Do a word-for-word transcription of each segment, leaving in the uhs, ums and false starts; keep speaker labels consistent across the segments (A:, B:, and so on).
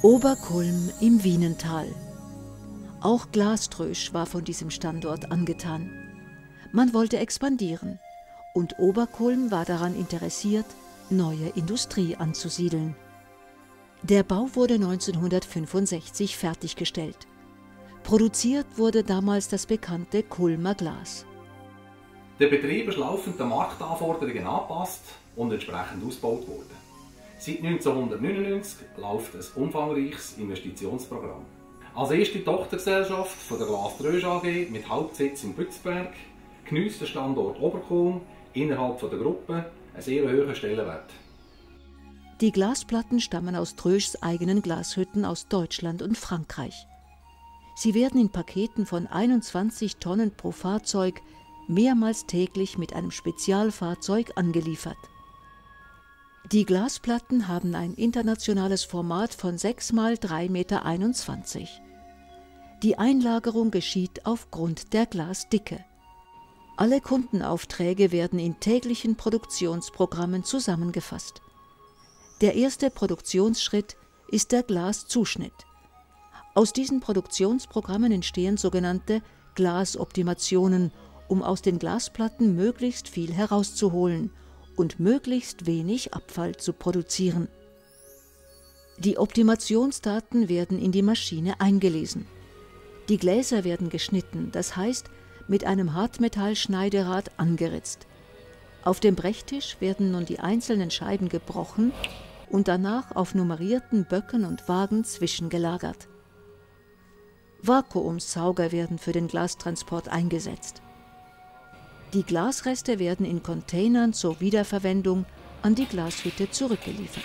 A: Oberkulm im Wienental. Auch Glaströsch war von diesem Standort angetan. Man wollte expandieren und Oberkulm war daran interessiert, neue Industrie anzusiedeln. Der Bau wurde neunzehnhundertfünfundsechzig fertiggestellt. Produziert wurde damals das bekannte Kulmer Glas.
B: Der Betrieb ist laufend den Marktanforderungen angepasst und entsprechend ausgebaut worden. Seit neunzehnhundertneunundneunzig läuft ein umfangreiches Investitionsprogramm. Als erste Tochtergesellschaft von der Glaströsch A G mit Hauptsitz in Bützberg geniesst der Standort Oberkulm innerhalb der Gruppe einen sehr hohen Stellenwert.
A: Die Glasplatten stammen aus Tröschs eigenen Glashütten aus Deutschland und Frankreich. Sie werden in Paketen von einundzwanzig Tonnen pro Fahrzeug mehrmals täglich mit einem Spezialfahrzeug angeliefert. Die Glasplatten haben ein internationales Format von sechs mal drei Meter einundzwanzig. Die Einlagerung geschieht aufgrund der Glasdicke. Alle Kundenaufträge werden in täglichen Produktionsprogrammen zusammengefasst. Der erste Produktionsschritt ist der Glaszuschnitt. Aus diesen Produktionsprogrammen entstehen sogenannte Glasoptimationen, um aus den Glasplatten möglichst viel herauszuholen und möglichst wenig Abfall zu produzieren. Die Optimationsdaten werden in die Maschine eingelesen. Die Gläser werden geschnitten, das heißt mit einem Hartmetallschneiderad angeritzt. Auf dem Brechtisch werden nun die einzelnen Scheiben gebrochen und danach auf nummerierten Böcken und Wagen zwischengelagert. Vakuumsauger werden für den Glastransport eingesetzt. Die Glasreste werden in Containern zur Wiederverwendung an die Glashütte zurückgeliefert.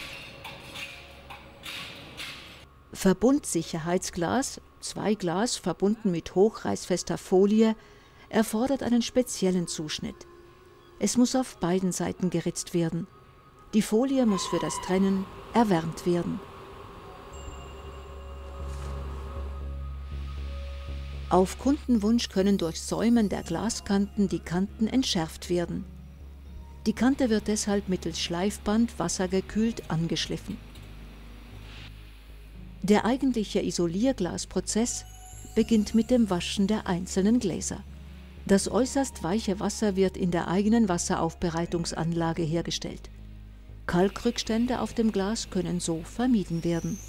A: Verbundsicherheitsglas, Zweiglas verbunden mit hochreißfester Folie, erfordert einen speziellen Zuschnitt. Es muss auf beiden Seiten geritzt werden. Die Folie muss für das Trennen erwärmt werden. Auf Kundenwunsch können durch Säumen der Glaskanten die Kanten entschärft werden. Die Kante wird deshalb mittels Schleifband wassergekühlt angeschliffen. Der eigentliche Isolierglasprozess beginnt mit dem Waschen der einzelnen Gläser. Das äußerst weiche Wasser wird in der eigenen Wasseraufbereitungsanlage hergestellt. Kalkrückstände auf dem Glas können so vermieden werden.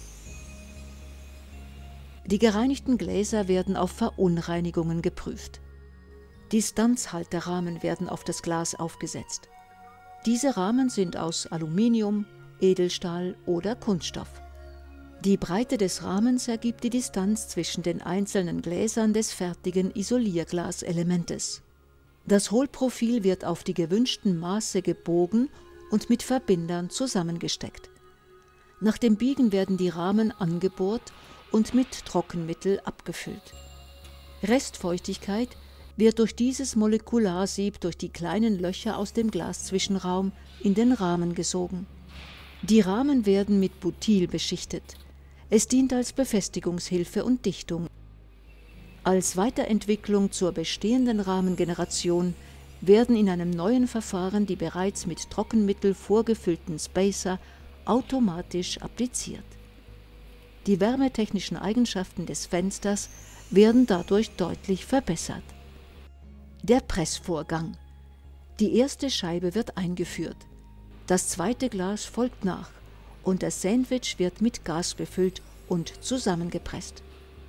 A: Die gereinigten Gläser werden auf Verunreinigungen geprüft. Distanzhalterrahmen werden auf das Glas aufgesetzt. Diese Rahmen sind aus Aluminium, Edelstahl oder Kunststoff. Die Breite des Rahmens ergibt die Distanz zwischen den einzelnen Gläsern des fertigen Isolierglaselementes. Das Hohlprofil wird auf die gewünschten Maße gebogen und mit Verbindern zusammengesteckt. Nach dem Biegen werden die Rahmen angebohrt und mit Trockenmittel abgefüllt. Restfeuchtigkeit wird durch dieses Molekularsieb durch die kleinen Löcher aus dem Glaszwischenraum in den Rahmen gesogen. Die Rahmen werden mit Butyl beschichtet. Es dient als Befestigungshilfe und Dichtung. Als Weiterentwicklung zur bestehenden Rahmengeneration werden in einem neuen Verfahren die bereits mit Trockenmittel vorgefüllten Spacer automatisch appliziert. Die wärmetechnischen Eigenschaften des Fensters werden dadurch deutlich verbessert. Der Pressvorgang. Die erste Scheibe wird eingeführt. Das zweite Glas folgt nach und das Sandwich wird mit Gas befüllt und zusammengepresst.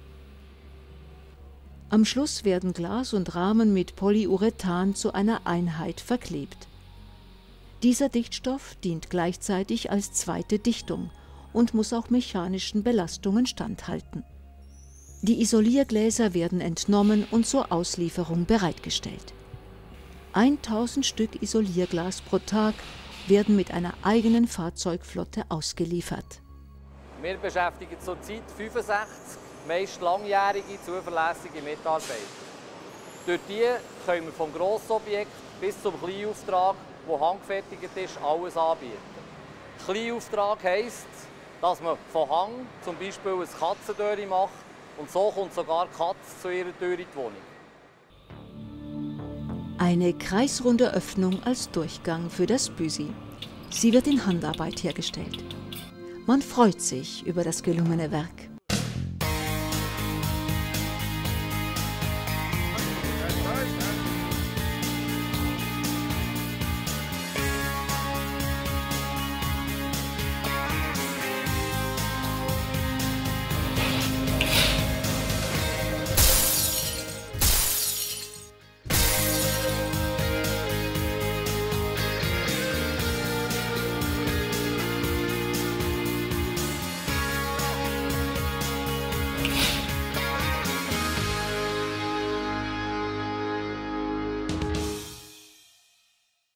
A: Am Schluss werden Glas und Rahmen mit Polyurethan zu einer Einheit verklebt. Dieser Dichtstoff dient gleichzeitig als zweite Dichtung und muss auch mechanischen Belastungen standhalten. Die Isoliergläser werden entnommen und zur Auslieferung bereitgestellt. tausend Stück Isolierglas pro Tag werden mit einer eigenen Fahrzeugflotte ausgeliefert.
C: Wir beschäftigen zurzeit fünfundsechzig meist langjährige, zuverlässige Mitarbeiter. Durch die können wir vom Grossobjekt bis zum Kleinauftrag, der handgefertigt ist, alles anbieten. Kleinauftrag heisst, dass man von Hang zum Beispiel ein Katzendöri macht und so kommt sogar die Katze zu ihrer Tür in die Wohnung.
A: Eine kreisrunde Öffnung als Durchgang für das Büsi. Sie wird in Handarbeit hergestellt. Man freut sich über das gelungene Werk.